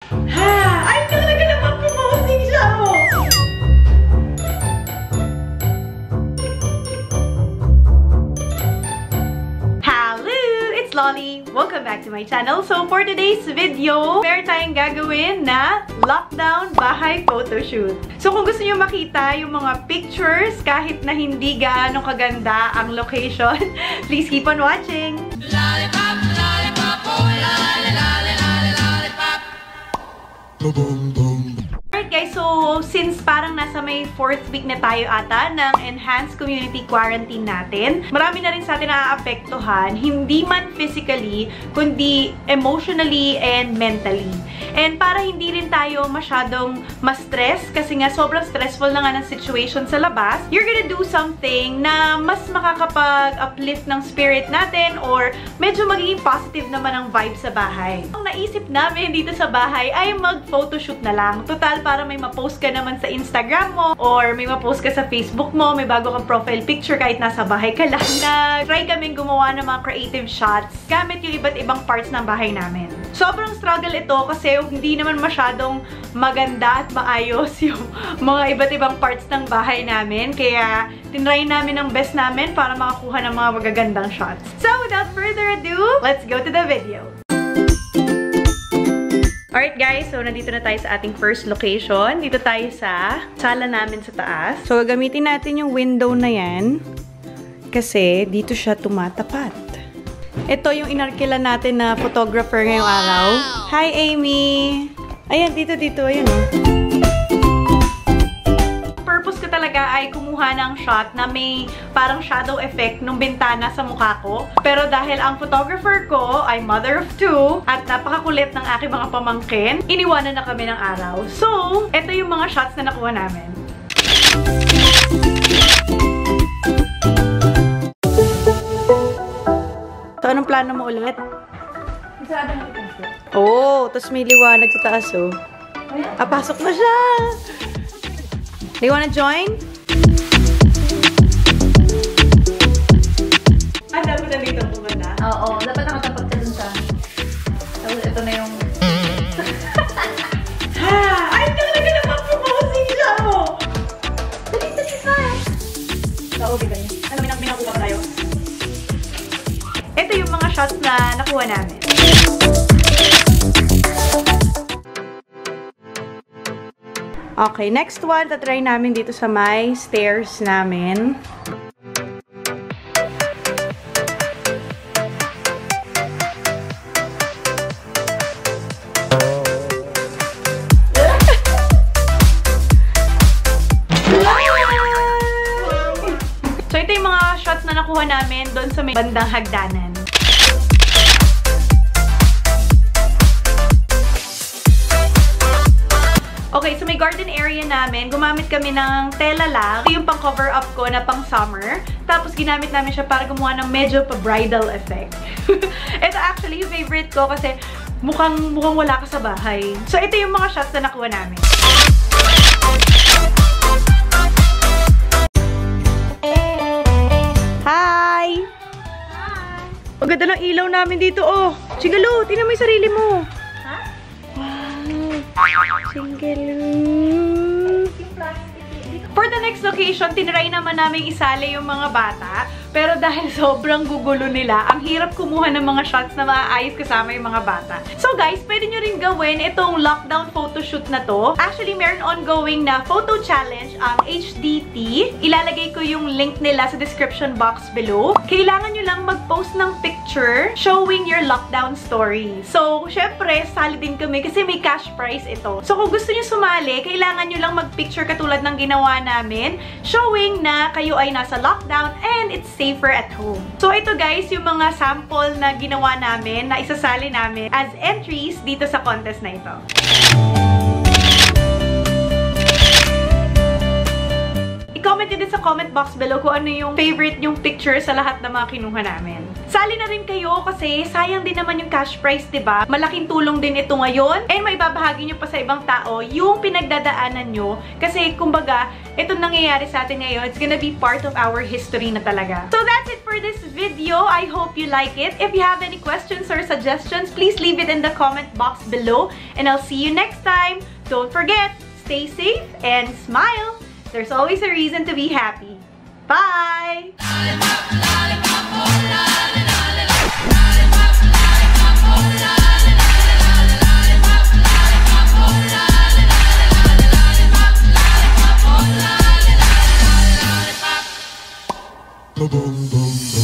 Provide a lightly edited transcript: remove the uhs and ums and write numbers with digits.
Ha! Ay, talaga naman proposing siya, oh! Lolly! Welcome back to my channel. So for today's video, meron tayong gagawin na lockdown bahay photoshoot. So kung gusto niyo makita yung mga pictures kahit na hindi gaano kaganda ang location, please keep on watching! Lollipop, lollipop, oh, lolly, lolly, lolly, lollipop. Boom, boom. Alright guys, so since parang nasa may 4th week na tayo ata ng enhanced community quarantine natin, marami na rin sa atin naaapektuhan, hindi man physically, kundi emotionally and mentally. And para hindi rin tayo masyadong ma-stress, kasi nga sobrang stressful na nga ng situation sa labas, you're gonna do something na mas makakapag-uplift ng spirit natin or medyo magiging positive naman ang vibe sa bahay. Ang naisip namin dito sa bahay ay mag-photoshoot na lang. Total, para may ma-post ka naman sa Instagram mo or may ma-post ka sa Facebook mo, may bago kang profile picture kahit nasa bahay ka lang. Try kaming gumawa ng mga creative shots gamit yung iba't ibang parts ng bahay namin. Sobrang struggle ito kasi hindi naman masyadong maganda at maayos yung mga iba't ibang parts ng bahay namin. Kaya tinry namin ang best namin para makakuha ng mga magagandang shots. So without further ado, let's go to the video. Alright guys, so nandito na tayo sa ating first location. Dito tayo sa sala namin sa taas. So gagamitin natin yung window na yan kasi dito siya tumatapat. Ito yung inarkilan natin na photographer ngayong araw. Hi Amy! Ayan, dito, ayun oh. Purpose ko talaga ay kumuha ng shot na may parang shadow effect nung bintana sa mukha ko. Pero dahil ang photographer ko ay mother of 2 at napakakulit ng aking mga pamangkin, iniwanan na kami ng araw. So, ito yung mga shots na nakuha namin. So, anong plano mo ulit? Oh, tapos may liwanag sa taas oh. Pasok na siya! Do you wanna join? Ah, dapat nandito po ba na? Oo, dapat nakatapat ka dun sa... Tapos ito na yung... Ha! Ay, talaga naman proposing siya mo! Dali ka! Oo, diba yun? Alam mo, minakuha tayo. Ito yung mga shots na nakuha namin. Okay, next one, tatry namin dito sa may stairs namin. So, ito yung mga shots na nakuha namin doon sa may bandang hagdanan. Okay, so may garden area namin. Gumamit kami ng tela lang. Ito yung pang-cover up ko na pang-summer. Tapos ginamit namin siya para gumawa ng medyo pa-bridal effect. Ito actually yung favorite ko kasi mukhang wala ka sa bahay. So ito yung mga shots na nakuha namin. Hi! Hi! Ang ganda ng ilaw namin dito, oh. Sigalo, tingnan mo yung sarili mo. For the next location, tinry naman namin isali yung mga bata. Pero dahil sobrang gugulo nila, ang hirap kumuha ng mga shots na maaayos kasama yung mga bata. So guys, pwede nyo rin gawin itong lockdown photoshoot na to. Actually, meron ongoing na photo challenge ang HDT. Ilalagay ko yung link nila sa description box below. Kailangan nyo lang mag-post ng picture showing your lockdown story. So, syempre, sali din kami kasi may cash prize ito. So, kung gusto nyo sumali, kailangan nyo lang mag-picture katulad ng ginawa namin, showing na kayo ay nasa lockdown and it's safer at home. So, ito guys, yung mga sample na ginawa namin, na isasali namin as entries dito sa contest na ito. I-comment nyo din sa comment box below kung ano yung favorite yung picture sa lahat ng mga kinuha namin. Sali na rin kayo kasi sayang din naman yung cash prize, diba? Malaking tulong din ito ngayon. And may babahagi nyo pa sa ibang tao yung pinagdadaanan nyo. Kasi, kumbaga, ito nangyayari sa atin ngayon. It's gonna be part of our history na talaga. So, that's it for this video. I hope you like it. If you have any questions or suggestions, please leave it in the comment box below. And I'll see you next time. Don't forget, stay safe and smile. There's always a reason to be happy. Bye! Boom, boom, boom.